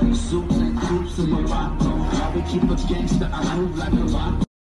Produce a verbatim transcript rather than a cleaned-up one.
Suits and coops in my rock. I would keep a gangster, I move like a rock.